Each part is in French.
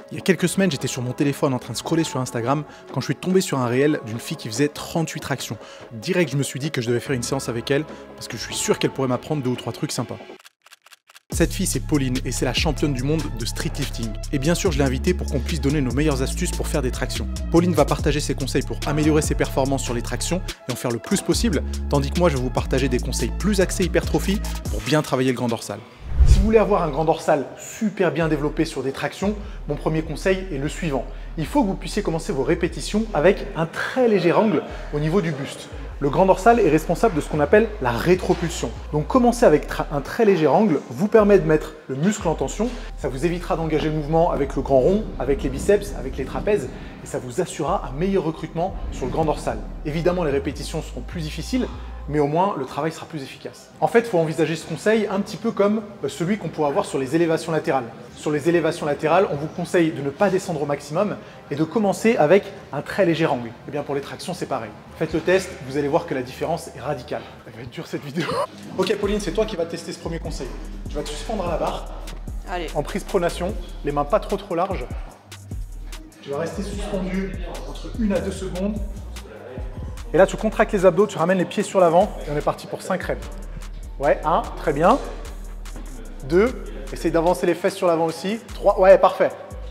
Il y a quelques semaines, j'étais sur mon téléphone en train de scroller sur Instagram quand je suis tombé sur un réel d'une fille qui faisait 38 tractions. Direct, je me suis dit que je devais faire une séance avec elle parce que je suis sûr qu'elle pourrait m'apprendre 2 ou 3 trucs sympas. Cette fille, c'est Pauline et c'est la championne du monde de street lifting. Et bien sûr, je l'ai invitée pour qu'on puisse donner nos meilleures astuces pour faire des tractions. Pauline va partager ses conseils pour améliorer ses performances sur les tractions et en faire le plus possible, tandis que moi, je vais vous partager des conseils plus axés hypertrophie pour bien travailler le grand dorsal. Si vous voulez avoir un grand dorsal super bien développé sur des tractions, mon premier conseil est le suivant. Il faut que vous puissiez commencer vos répétitions avec un très léger angle au niveau du buste. Le grand dorsal est responsable de ce qu'on appelle la rétropulsion. Donc commencer avec un très léger angle vous permet de mettre le muscle en tension, ça vous évitera d'engager le mouvement avec le grand rond, avec les biceps, avec les trapèzes et ça vous assurera un meilleur recrutement sur le grand dorsal. Évidemment, les répétitions seront plus difficiles, mais au moins le travail sera plus efficace. En fait, il faut envisager ce conseil un petit peu comme celui qu'on pourrait avoir sur les élévations latérales. Sur les élévations latérales, on vous conseille de ne pas descendre au maximum et de commencer avec un très léger angle. Et bien pour les tractions, c'est pareil. Faites le test, vous allez voir que la différence est radicale. Elle va être dure cette vidéo. Ok Pauline, c'est toi qui vas tester ce premier conseil. Tu vas te suspendre à la barre. Allez. En prise pronation, les mains pas trop larges. Tu vas rester suspendu entre 1 à 2 secondes. Et là, tu contractes les abdos, tu ramènes les pieds sur l'avant et on est parti pour 5 reps. Ouais, 1, très bien. 2, essaye d'avancer les fesses sur l'avant aussi. 3, ouais, parfait.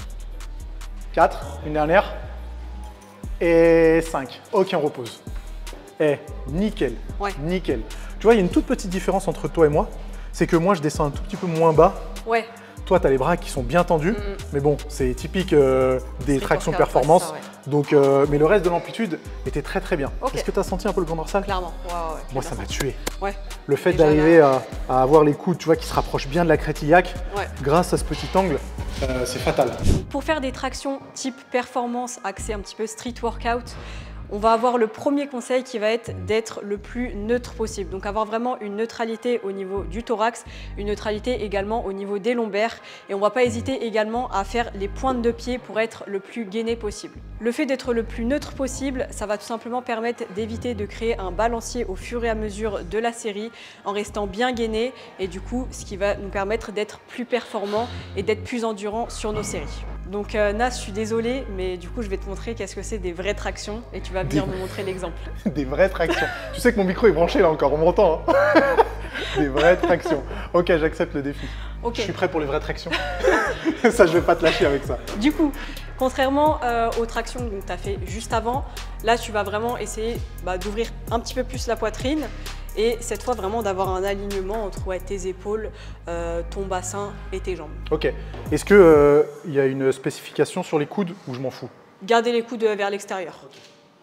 4, une dernière. Et 5. Ok, on repose. Eh, nickel, ouais. Nickel. Tu vois, il y a une toute petite différence entre toi et moi. C'est que moi, je descends un tout petit peu moins bas. Ouais. Toi, tu as les bras qui sont bien tendus, mais bon, c'est typique des tractions performance. Ouais. Donc, mais le reste de l'amplitude était très bien. Okay. Est-ce que tu as senti un peu le grand dorsal? Clairement, ouais. Moi, ça m'a tué. Ouais. Le fait d'arriver à avoir les coudes, tu vois, qui se rapprochent bien de la crête iliaque, grâce à ce petit angle, c'est fatal. Pour faire des tractions type performance, axé un petit peu street workout, on va avoir le premier conseil qui va être d'être le plus neutre possible. Donc avoir vraiment une neutralité au niveau du thorax, une neutralité également au niveau des lombaires. Et on ne va pas hésiter également à faire les pointes de pied pour être le plus gainé possible. Le fait d'être le plus neutre possible, ça va tout simplement permettre d'éviter de créer un balancier au fur et à mesure de la série en restant bien gainé et du coup ce qui va nous permettre d'être plus performant et d'être plus endurant sur nos séries. Donc Nas, je suis désolée, mais du coup je vais te montrer qu'est-ce que c'est des vraies tractions et tu vas venir me montrer l'exemple. Des vraies tractions. Tu sais que mon micro est branché là encore, on m'entend. Hein. Des vraies tractions. Ok, j'accepte le défi. Okay. Je suis prêt pour les vraies tractions. Ça, je vais pas te lâcher avec ça. Du coup, contrairement aux tractions que tu as fait juste avant, là tu vas vraiment essayer d'ouvrir un petit peu plus la poitrine. Et cette fois, vraiment d'avoir un alignement entre tes épaules, ton bassin et tes jambes. Ok. Est-ce qu'il y a une spécification sur les coudes ou je m'en fous? Gardez les coudes vers l'extérieur. Okay.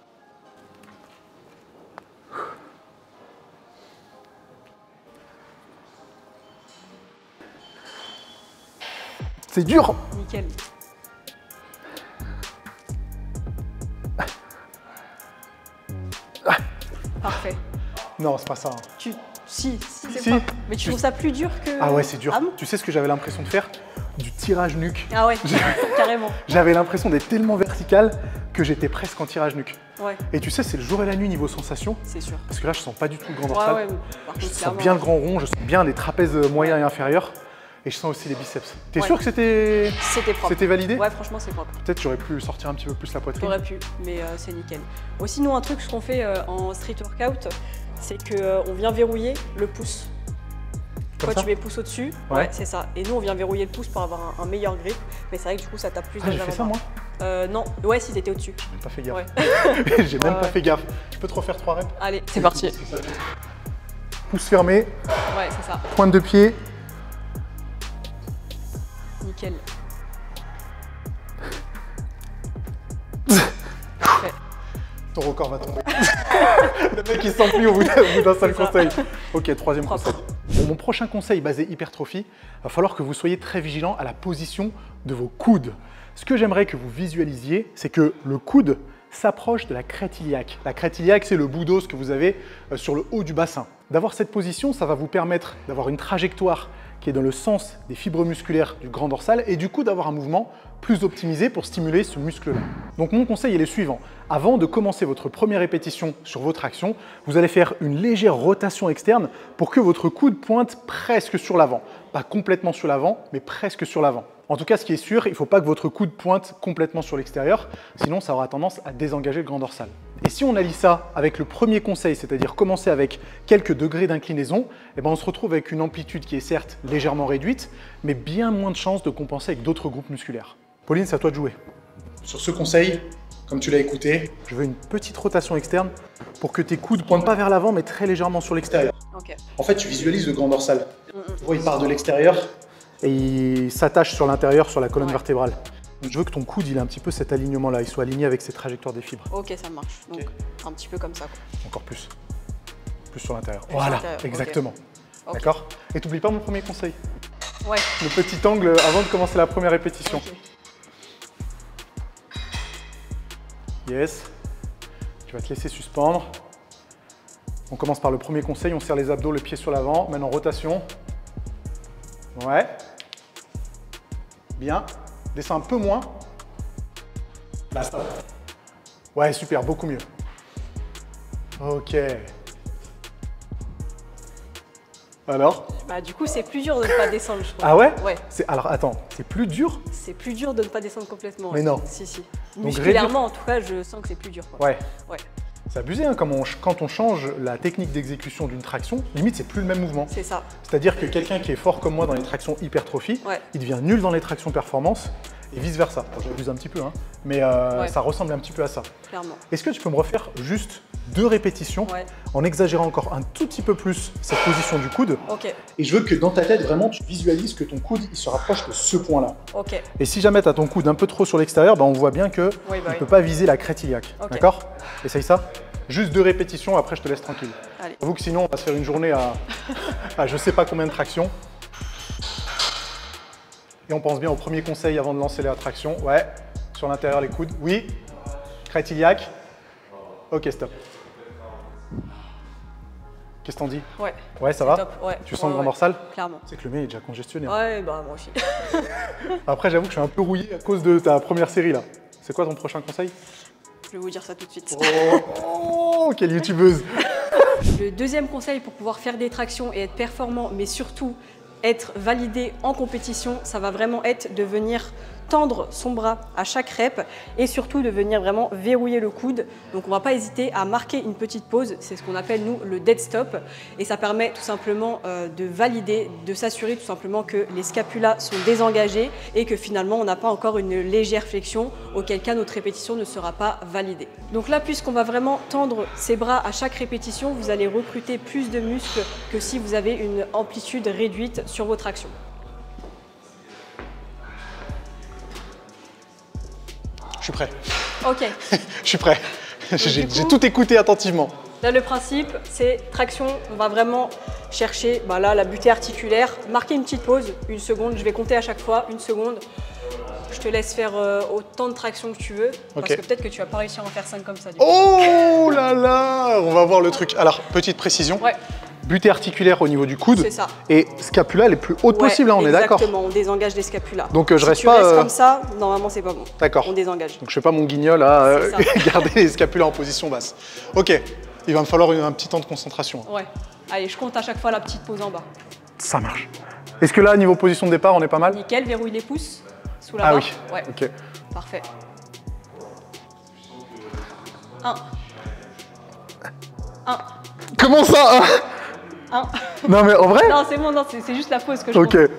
C'est dur. Nickel. Parfait. Non, c'est pas ça. Hein. Si. Mais tu trouves ça plus dur que… Ah ouais, c'est dur. Ah bon? Tu sais ce que j'avais l'impression de faire? Du tirage nuque. Ah ouais, carrément. J'avais l'impression d'être tellement vertical que j'étais presque en tirage nuque. Ouais. Et tu sais, c'est le jour et la nuit niveau sensation. C'est sûr. Parce que là, je sens pas du tout le grand dorsal. Ouais, par contre, je sens bien le grand rond, je sens bien les trapèzes moyens et inférieurs. Et je sens aussi les biceps. T'es sûr que c'était propre? C'était validé? Ouais, franchement, c'est propre. Peut-être j'aurais pu sortir un petit peu plus la poitrine. T'aurais pu, mais c'est nickel. Aussi, nous, un truc qu'on fait en street workout, c'est qu'on vient verrouiller le pouce. Toi, tu mets le pouce au-dessus, ouais, c'est ça. Et nous, on vient verrouiller le pouce pour avoir un meilleur grip. Mais c'est vrai que du coup, ça tape plus. Ah, j'ai fait ça, moi? Non, ouais, si t'étais au-dessus. J'ai même pas fait gaffe. Ouais. J'ai même pas fait gaffe. Je peux te refaire 3 reps? Allez, c'est parti. Pouce fermé. Ouais, c'est ça. Pointe de pied. Nickel. Ton record va tomber. Le mec il s'enfuit au bout d'un seul conseil. Ok, troisième conseil. Bon, mon prochain conseil basé hypertrophie, il va falloir que vous soyez très vigilant à la position de vos coudes. Ce que j'aimerais que vous visualisiez, c'est que le coude s'approche de la crête iliaque. La crête iliaque, c'est le bout d'os que vous avez sur le haut du bassin. D'avoir cette position, ça va vous permettre d'avoir une trajectoire qui est dans le sens des fibres musculaires du grand dorsal et du coup d'avoir un mouvement plus optimisé pour stimuler ce muscle-là. Donc mon conseil est le suivant. Avant de commencer votre première répétition sur vos tractions, vous allez faire une légère rotation externe pour que votre coude pointe presque sur l'avant. Pas complètement sur l'avant, mais presque sur l'avant. En tout cas, ce qui est sûr, il ne faut pas que votre coude pointe complètement sur l'extérieur, sinon ça aura tendance à désengager le grand dorsal. Et si on allie ça avec le premier conseil, c'est-à-dire commencer avec quelques degrés d'inclinaison, eh ben on se retrouve avec une amplitude qui est certes légèrement réduite, mais bien moins de chances de compenser avec d'autres groupes musculaires. Pauline, c'est à toi de jouer. Sur ce conseil, comme tu l'as écouté, je veux une petite rotation externe pour que tes coudes ne pointent pas vers l'avant, mais très légèrement sur l'extérieur. Okay. En fait, tu visualises le grand dorsal. Tu vois, il part de l'extérieur et il s'attache sur l'intérieur, sur la colonne vertébrale. Donc, je veux que ton coude, il ait un petit peu cet alignement-là, il soit aligné avec ses trajectoires des fibres. Ok, ça marche. Donc, un petit peu comme ça, quoi. Encore plus. Plus sur l'intérieur. Voilà, exactement. Okay. D'accord. Et t'oublies pas mon premier conseil. Ouais. Le petit angle avant de commencer la première répétition. Okay. Yes. Tu vas te laisser suspendre. On commence par le premier conseil, on serre les abdos, le pied sur l'avant. Maintenant, rotation. Ouais. Bien. Descends un peu moins. Là, stop. Ouais, super, beaucoup mieux. Ok. Alors? Bah, du coup, c'est plus dur de ne pas descendre, je crois. Ah ouais? Ouais. Alors, attends, c'est plus dur? C'est plus dur de ne pas descendre complètement. Mais non. Si, si. Donc, musculairement, en tout cas, je sens que c'est plus dur, quoi. Ouais. Ouais. C'est abusé, hein, quand on change la technique d'exécution d'une traction, limite, c'est plus le même mouvement. C'est ça. C'est-à-dire que quelqu'un qui est fort comme moi dans les tractions hypertrophie, il devient nul dans les tractions performance et vice-versa. Bon, j'abuse un petit peu, hein, mais ça ressemble un petit peu à ça. Clairement. Est-ce que tu peux me refaire juste 2 répétitions en exagérant encore un tout petit peu plus cette position du coude? Ok. Et je veux que dans ta tête, vraiment, tu visualises que ton coude il se rapproche de ce point-là. Ok. Et si jamais tu as ton coude un peu trop sur l'extérieur, bah, on voit bien qu'il ne peut pas viser la crête iliaque. Okay. D'accord? Essaye ça. Juste 2 répétitions, après je te laisse tranquille. J'avoue que sinon, on va se faire une journée à je sais pas combien de tractions. Et on pense bien au premier conseil avant de lancer la traction. Ouais, sur l'intérieur les coudes. Oui. Crête iliaque. Ok, stop. Qu'est-ce que t'en dis? Ouais. Ouais, ça va? Top. Ouais. Tu sens le grand dorsal? Clairement. C'est que le mien est déjà congestionné. Ouais, bah moi aussi. Après, j'avoue que je suis un peu rouillé à cause de ta première série là. C'est quoi ton prochain conseil? Je vais vous dire ça tout de suite. Oh, quelle youtubeuse! Le deuxième conseil pour pouvoir faire des tractions et être performant, mais surtout être validé en compétition, ça va vraiment être de venir tendre son bras à chaque rep et surtout de venir vraiment verrouiller le coude. Donc on ne va pas hésiter à marquer une petite pause, c'est ce qu'on appelle nous le dead stop et ça permet tout simplement de valider, de s'assurer tout simplement que les scapulas sont désengagés et que finalement on n'a pas encore une légère flexion, auquel cas notre répétition ne sera pas validée. Donc là, puisqu'on va vraiment tendre ses bras à chaque répétition, vous allez recruter plus de muscles que si vous avez une amplitude réduite sur votre action. Je suis prêt. Ok. Je suis prêt. J'ai tout écouté attentivement. Là, le principe, c'est traction. On va vraiment chercher là, la butée articulaire. Marquer une petite pause, 1 seconde. Je vais compter à chaque fois, 1 seconde. Je te laisse faire autant de traction que tu veux. Parce que peut-être que tu vas pas réussir à en faire 5 comme ça. Du coup. Oh là là! On va voir le truc. Alors, petite précision. Ouais. Butée articulaire au niveau du coude. C'est ça. Et scapula les plus hautes possibles, hein, on est d'accord? Exactement, on désengage les scapulas. Donc je reste si pas. Tu restes comme ça, normalement c'est pas bon. D'accord. On désengage. Donc je fais pas mon guignol à garder les scapulas en position basse. Ok, il va me falloir un petit temps de concentration. Ouais. Allez, je compte à chaque fois la petite pause en bas. Ça marche. Est-ce que là, niveau position de départ, on est pas mal? Nickel, verrouille les pouces sous la barre. Ah oui. Ouais. Ok. Parfait. 1. Comment ça? 1. Non mais en vrai? Non, c'est bon, non, c'est juste la pause que je compte. Ok.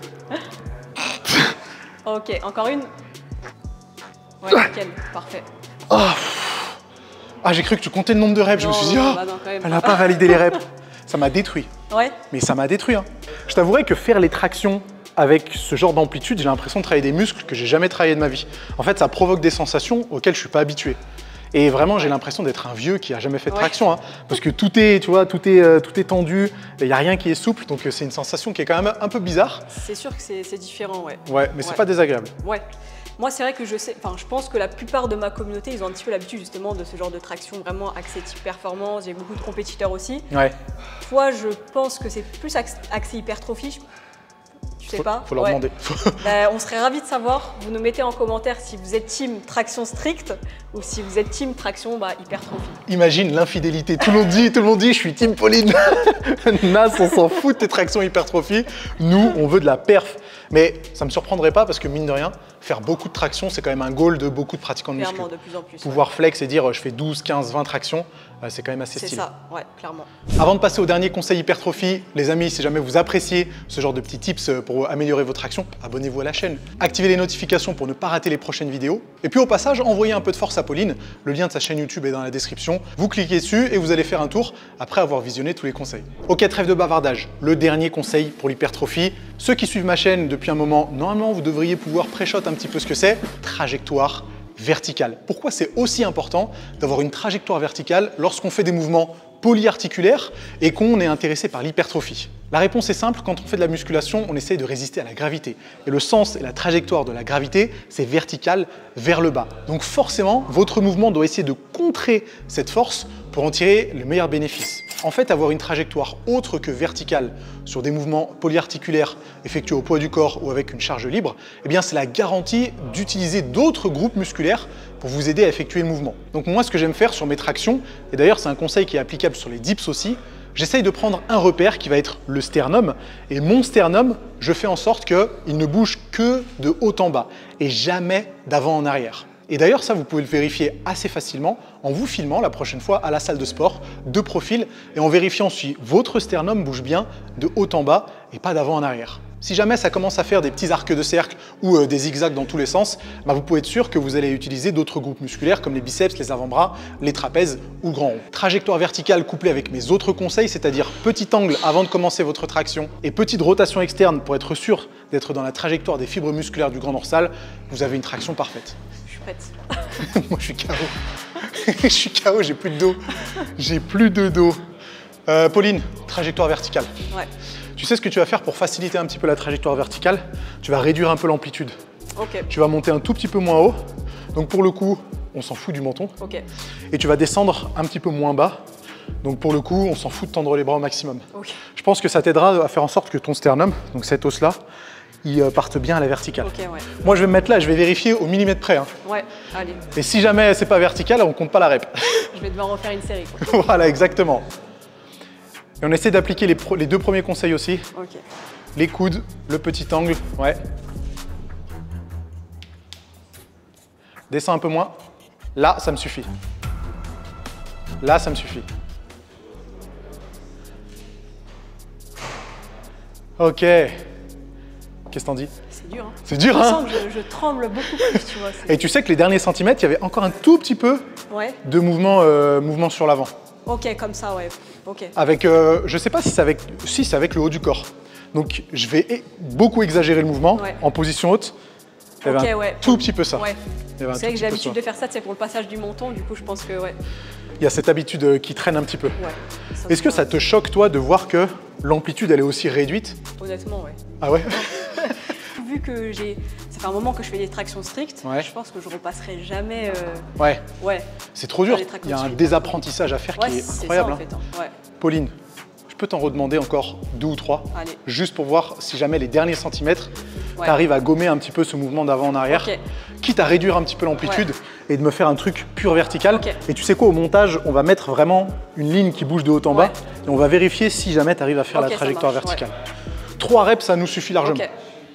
Ok, encore une. Ouais, nickel, parfait. Oh. Ah, j'ai cru que tu comptais le nombre de reps. Je me suis dit, oh, bah non, quand même elle n'a pas validé les reps. Ça m'a détruit. Ouais. Mais ça m'a détruit. Hein. Je t'avouerais que faire les tractions avec ce genre d'amplitude, j'ai l'impression de travailler des muscles que j'ai jamais travaillé de ma vie. En fait, ça provoque des sensations auxquelles je suis pas habitué. Et vraiment, j'ai l'impression d'être un vieux qui a jamais fait de traction, hein, parce que tout est, tu vois, tout est tendu, il n'y a rien qui est souple, donc c'est une sensation qui est quand même un peu bizarre. C'est sûr que c'est différent, ouais. Ouais, mais c'est pas désagréable. Ouais. Moi, c'est vrai que je pense que la plupart de ma communauté, ils ont un petit peu l'habitude justement de ce genre de traction vraiment axé type performance. J'ai beaucoup de compétiteurs aussi. Ouais. Toi, je pense que c'est plus axé hypertrophie. Je sais pas. Faut leur demander. On serait ravis de savoir. Vous nous mettez en commentaire si vous êtes team traction stricte ou si vous êtes team traction hypertrophie. Imagine l'infidélité. Tout le monde dit, je suis team Pauline. Nas, on s'en fout de tes tractions hypertrophie. Nous, on veut de la perf. Mais ça ne me surprendrait pas parce que mine de rien, faire beaucoup de tractions, c'est quand même un goal de beaucoup de pratiquants de muscu. Clairement, de plus en plus. Pouvoir flex et dire je fais 12, 15, 20 tractions, c'est quand même assez stylé. C'est ça, ouais, clairement. Avant de passer au dernier conseil hypertrophie, les amis, si jamais vous appréciez ce genre de petits tips pour améliorer vos tractions, abonnez-vous à la chaîne, activez les notifications pour ne pas rater les prochaines vidéos. Et puis au passage, envoyez un peu de force à Pauline. Le lien de sa chaîne YouTube est dans la description. Vous cliquez dessus et vous allez faire un tour après avoir visionné tous les conseils. Ok, trêve de bavardage. Le dernier conseil pour l'hypertrophie. Ceux qui suivent ma chaîne depuis un moment, normalement, vous devriez pouvoir pré-shot un petit peu ce que c'est. Trajectoire verticale. Pourquoi c'est aussi important d'avoir une trajectoire verticale lorsqu'on fait des mouvements polyarticulaires et qu'on est intéressé par l'hypertrophie? La réponse est simple, quand on fait de la musculation, on essaye de résister à la gravité. Et le sens et la trajectoire de la gravité, c'est vertical vers le bas. Donc forcément, votre mouvement doit essayer de contrer cette force pour en tirer le meilleur bénéfice. En fait, avoir une trajectoire autre que verticale sur des mouvements polyarticulaires effectués au poids du corps ou avec une charge libre, eh bien c'est la garantie d'utiliser d'autres groupes musculaires pour vous aider à effectuer le mouvement. Donc moi, ce que j'aime faire sur mes tractions, et d'ailleurs c'est un conseil qui est applicable sur les dips aussi, j'essaye de prendre un repère qui va être le sternum, et mon sternum, je fais en sorte qu'il ne bouge que de haut en bas, et jamais d'avant en arrière. Et d'ailleurs, ça, vous pouvez le vérifier assez facilement en vous filmant la prochaine fois à la salle de sport, de profil, et en vérifiant si votre sternum bouge bien de haut en bas et pas d'avant en arrière. Si jamais ça commence à faire des petits arcs de cercle ou des zigzags dans tous les sens, bah vous pouvez être sûr que vous allez utiliser d'autres groupes musculaires comme les biceps, les avant-bras, les trapèzes ou le grand rond. Trajectoire verticale couplée avec mes autres conseils, c'est-à-dire petit angle avant de commencer votre traction et petite rotation externe pour être sûr d'être dans la trajectoire des fibres musculaires du grand dorsal, vous avez une traction parfaite. Je suis prête. Moi, je suis KO. Je suis KO, j'ai plus de dos. J'ai plus de dos. Pauline, trajectoire verticale. Ouais. Tu sais ce que tu vas faire pour faciliter un petit peu la trajectoire verticale? Tu vas réduire un peu l'amplitude. Ok. Tu vas monter un tout petit peu moins haut. Donc pour le coup, on s'en fout du menton. Ok. Et tu vas descendre un petit peu moins bas. Donc pour le coup, on s'en fout de tendre les bras au maximum. Ok. Je pense que ça t'aidera à faire en sorte que ton sternum, donc cet os-là, il parte bien à la verticale. Ok, ouais. Moi, je vais me mettre là, je vais vérifier au millimètre près. Hein. Ouais, allez. Et si jamais c'est pas vertical, on compte pas la rep. Je vais devoir refaire une série, quoi. Voilà, exactement. Et on essaie d'appliquer les deux premiers conseils aussi. Ok. Les coudes, le petit angle, ouais. Descends un peu moins. Là, ça me suffit. Là, ça me suffit. Ok. Qu'est-ce que t'en dis? C'est dur, hein. C'est dur, Je hein? sens que je tremble beaucoup plus, tu vois. Et tu sais que les derniers centimètres, il y avait encore un tout petit peu Ouais. de mouvement sur l'avant. Ok, comme ça, ouais. Ok. Avec, je sais pas si c'est avec, si c'est avec le haut du corps. Donc je vais beaucoup exagérer le mouvement Ouais. en position haute. Il y avait Ok, un ouais. tout petit peu ça. Ouais. Il y avait un C'est tout vrai que petit j'ai peu l'habitude ça. de faire ça, c'est pour le passage du menton, du coup je pense que ouais. Il y a cette habitude qui traîne un petit peu. Ouais. Est-ce que ça te choque toi de voir que l'amplitude elle est aussi réduite? Honnêtement, ouais. Ah ouais? Vu que ça fait un moment que je fais des tractions strictes, Ouais. je pense que je repasserai jamais. Ouais. Ouais. C'est trop dur. Les tractions Il y a un strictes. désapprentissage à faire Ouais, qui est c'est incroyable. ça en hein. fait. Hein. Ouais. Pauline, je peux t'en redemander encore 2 ou 3, Allez. juste pour voir si jamais les derniers centimètres, Ouais. tu arrives à gommer un petit peu ce mouvement d'avant en arrière, Ok. quitte à réduire un petit peu l'amplitude et de me faire un truc pur vertical. Ok. Et tu sais quoi, au montage, on va mettre vraiment une ligne qui bouge de haut en bas Ouais. et on va vérifier si jamais tu arrives à faire Ok, la ça trajectoire marche, verticale. 3 reps, ça nous suffit largement. Ok.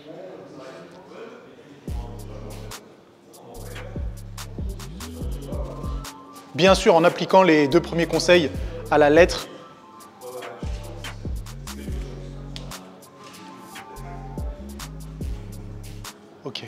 Bien sûr, en appliquant les 2 premiers conseils à la lettre. Ok.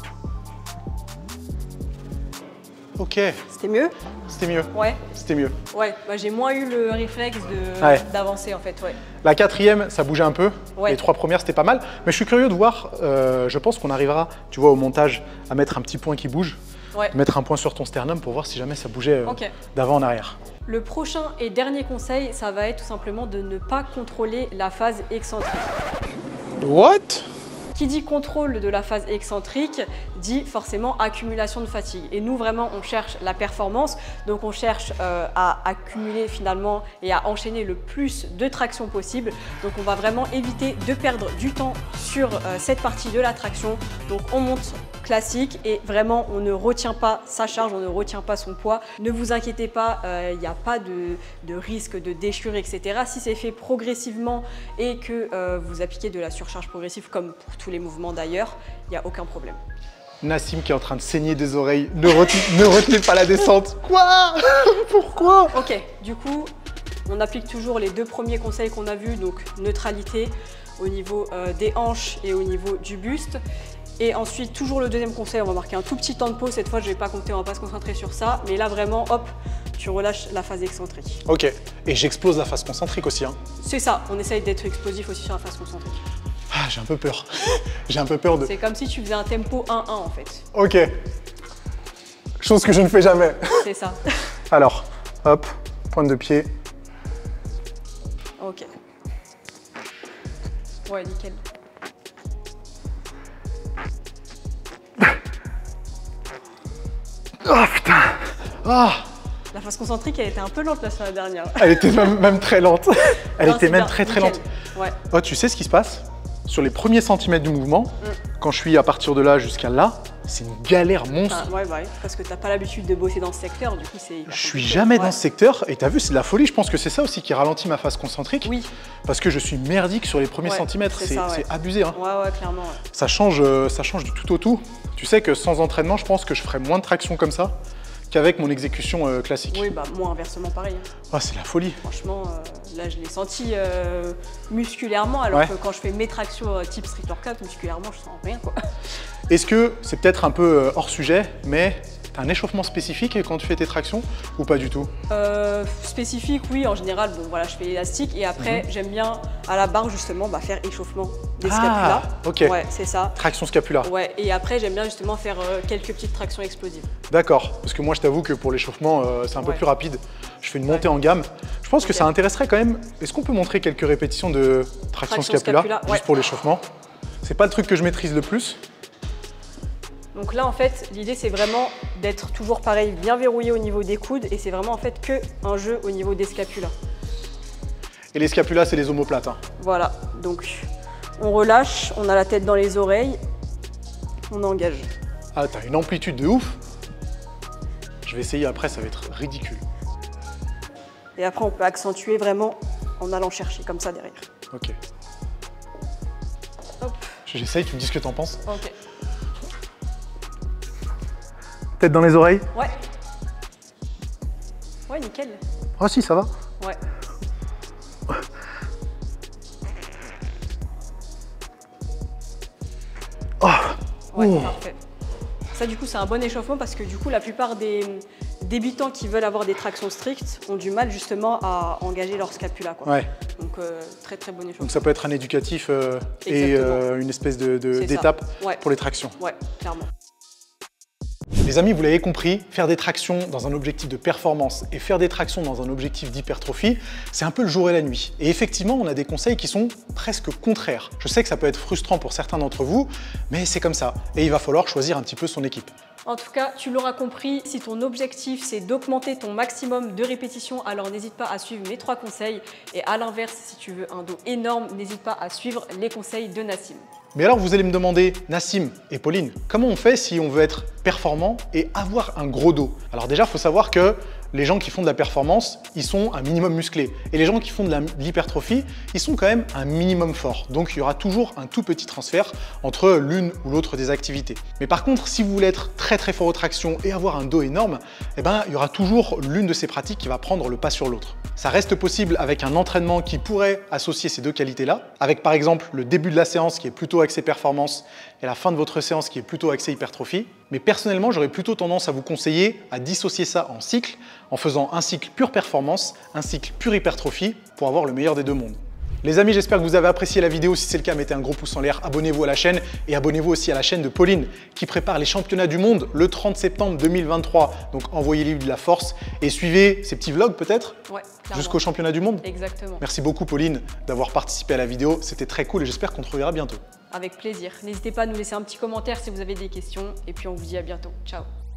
Ok, C'était mieux? c'était mieux. Ouais. C'était mieux. Ouais. Bah, j'ai moins eu le réflexe Ouais. d'avancer en fait. Ouais. La 4e, ça bougeait un peu. Ouais. Les 3 premières, c'était pas mal. Mais je suis curieux de voir, je pense qu'on arrivera, tu vois, au montage, à mettre un petit point qui bouge. Ouais. Mettre un point sur ton sternum pour voir si jamais ça bougeait Ok. d'avant en arrière. Le prochain et dernier conseil, ça va être tout simplement de ne pas contrôler la phase excentrique. What? Qui dit contrôle de la phase excentrique dit forcément accumulation de fatigue. Et nous, vraiment, on cherche la performance. Donc, on cherche à accumuler finalement et à enchaîner le plus de traction possible. Donc, on va vraiment éviter de perdre du temps sur cette partie de la traction. Donc, on monte classique et vraiment on ne retient pas sa charge, on ne retient pas son poids. Ne vous inquiétez pas, il n'y a pas de risque de déchirure, etc. Si c'est fait progressivement et que vous appliquez de la surcharge progressive comme pour tous les mouvements d'ailleurs, il n'y a aucun problème. Nassim qui est en train de saigner des oreilles, ne retenez pas la descente. Quoi? Pourquoi? Ok, du coup, on applique toujours les 2 premiers conseils qu'on a vus, donc neutralité au niveau des hanches et au niveau du buste. Et ensuite, toujours le 2e conseil, on va marquer un tout petit temps de pause. Cette fois, je ne vais pas compter, on ne va pas se concentrer sur ça. Mais là, vraiment, hop, tu relâches la phase excentrique. Ok, et j'explose la phase concentrique aussi. Hein. C'est ça, on essaye d'être explosif aussi sur la phase concentrique. Ah, j'ai un peu peur. J'ai un peu peur de... C'est comme si tu faisais un tempo 1-1 en fait. Ok. Chose que je ne fais jamais. C'est ça. Alors, hop, pointe de pied. Ok. Ouais, nickel. Oh putain. Ah. La phase concentrique, elle était un peu lente là sur la dernière. Elle était même très lente. Elle Non, était même bien, très nickel. lente. Ouais. Oh, tu sais ce qui se passe? Sur les premiers centimètres du mouvement, quand je suis à partir de là jusqu'à là, c'est une galère monstre. Ah, ouais, bah, parce que t'as pas l'habitude de bosser dans ce secteur, du coup c'est... Je suis jamais dans ce secteur et t'as vu, c'est de la folie. Je pense que c'est ça aussi qui ralentit ma phase concentrique. Oui. Parce que je suis merdique sur les premiers centimètres. C'est abusé. Hein. Ouais, clairement. Ouais. Ça change du tout au tout. Tu sais que sans entraînement, je pense que je ferais moins de traction comme ça qu'avec mon exécution classique. Oui, bah moi inversement pareil. Ah, c'est la folie. Franchement, là je l'ai senti musculairement, alors que quand je fais mes tractions type street workout, musculairement je sens rien quoi. Est-ce que c'est peut-être un peu hors sujet, mais t'as un échauffement spécifique quand tu fais tes tractions ou pas du tout? Spécifique, oui, en général, bon voilà, je fais l'élastique et après j'aime bien à la barre justement faire échauffement des scapulas. Ok. Ouais, c'est ça. Traction scapula. Ouais, et après j'aime bien justement faire quelques petites tractions explosives. D'accord, parce que moi je t'avoue que pour l'échauffement c'est un peu plus rapide. Je fais une montée en gamme. Je pense que ça intéresserait quand même. Est-ce qu'on peut montrer quelques répétitions de traction scapula juste pour l'échauffement? C'est pas le truc que je maîtrise le plus. Donc là en fait l'idée c'est vraiment d'être toujours pareil, bien verrouillé au niveau des coudes et c'est vraiment en fait que un jeu au niveau des scapulas. Et les scapulas c'est les omoplates. Hein. Voilà, donc on relâche, on a la tête dans les oreilles, on engage. Ah t'as une amplitude de ouf. Je vais essayer après, ça va être ridicule. Et après on peut accentuer vraiment en allant chercher comme ça derrière. Ok. Hop. J'essaye, tu me dis ce que t'en penses. Ok. Tête dans les oreilles? Ouais. Ouais, nickel. Ah si, ça va. Ouais. Oh. Ouais, parfait. Ça du coup c'est un bon échauffement parce que du coup la plupart des débutants qui veulent avoir des tractions strictes ont du mal justement à engager leur scapula quoi. Ouais. Donc très bon échauffement. Donc ça peut être un éducatif et une espèce d'étape pour les tractions. Ouais, clairement. Les amis, vous l'avez compris, faire des tractions dans un objectif de performance et faire des tractions dans un objectif d'hypertrophie, c'est un peu le jour et la nuit. Et effectivement, on a des conseils qui sont presque contraires. Je sais que ça peut être frustrant pour certains d'entre vous, mais c'est comme ça. Et il va falloir choisir un petit peu son équipe. En tout cas, tu l'auras compris, si ton objectif c'est d'augmenter ton maximum de répétitions, alors n'hésite pas à suivre mes 3 conseils. Et à l'inverse, si tu veux un dos énorme, n'hésite pas à suivre les conseils de Nassim. Mais alors vous allez me demander, Nassim et Pauline, comment on fait si on veut être performant et avoir un gros dos? Alors déjà, il faut savoir que les gens qui font de la performance, ils sont un minimum musclés. Et les gens qui font de l'hypertrophie, ils sont quand même un minimum forts. Donc il y aura toujours un tout petit transfert entre l'une ou l'autre des activités. Mais par contre, si vous voulez être très fort aux tractions et avoir un dos énorme, eh ben, il y aura toujours l'une de ces pratiques qui va prendre le pas sur l'autre. Ça reste possible avec un entraînement qui pourrait associer ces deux qualités-là, avec par exemple le début de la séance qui est plutôt axé performance et la fin de votre séance qui est plutôt axé hypertrophie. Mais personnellement, j'aurais plutôt tendance à vous conseiller à dissocier ça en cycles, en faisant un cycle pure performance, un cycle pure hypertrophie pour avoir le meilleur des deux mondes. Les amis, j'espère que vous avez apprécié la vidéo. Si c'est le cas, mettez un gros pouce en l'air, abonnez-vous à la chaîne et abonnez-vous aussi à la chaîne de Pauline qui prépare les championnats du monde le 30 septembre 2023. Donc envoyez-lui de la force et suivez ces petits vlogs peut-être jusqu'au championnat du monde. Exactement. Merci beaucoup Pauline d'avoir participé à la vidéo. C'était très cool et j'espère qu'on te reverra bientôt. Avec plaisir. N'hésitez pas à nous laisser un petit commentaire si vous avez des questions et puis on vous dit à bientôt. Ciao.